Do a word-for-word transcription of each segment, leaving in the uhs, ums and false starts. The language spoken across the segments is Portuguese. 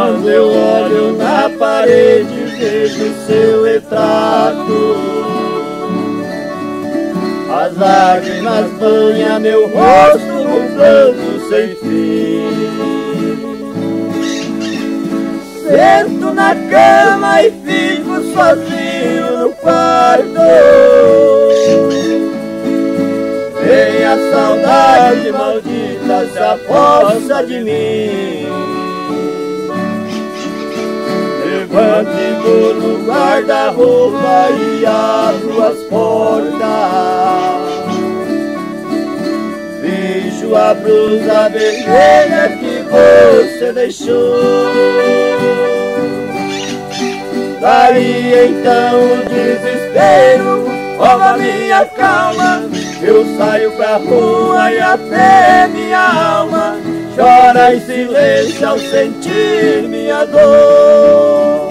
Quando eu olho na parede, vejo seu retrato. As lágrimas banham meu rosto num pranto sem fim. Sento na cama e fico sozinho no quarto. Vem a saudade maldita, se aposta de mim. Levanto e vou no guarda-roupa e abro as portas. Vejo a blusa vermelha que você deixou. Daí então o desespero rouba minha calma. Eu saio pra rua e até minha alma chora em silêncio ao sentir minha dor.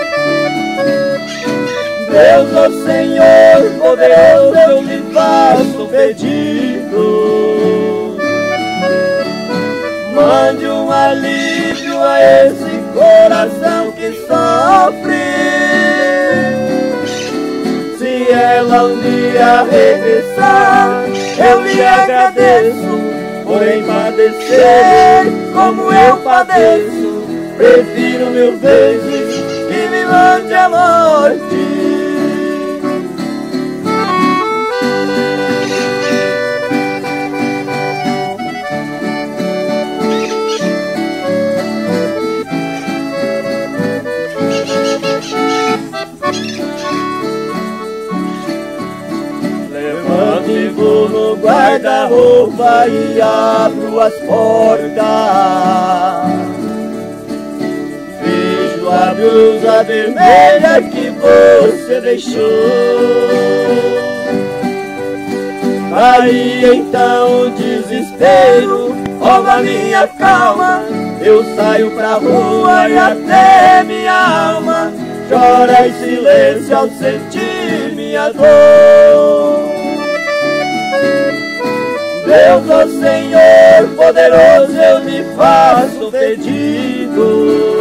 Deus, ó Senhor poderoso, eu lhe faço um pedido. Mande um alívio a esse coração que sofre. Se ela um dia regressar, eu lhe agradeço por padecer como eu padeço. Prefiro mil vezes que me mande a morte. Levanto e vou no guarda-roupa e abro as portas. Vejo a blusa vermelha que você deixou. Aí então o desespero rouba minha calma. Eu saio pra rua e até minha alma chora em silêncio ao sentir minha dor. Deus, ó Senhor poderoso, eu lhe faço um pedido.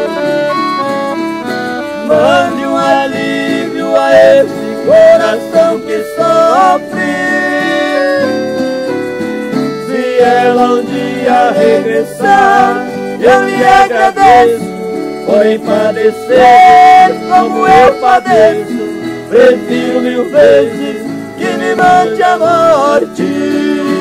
Mande um alívio a esse coração que sofre. Se ela um dia regressar, eu lhe agradeço por padecer como eu padeço. Prefiro mil vezes que me mande a morte.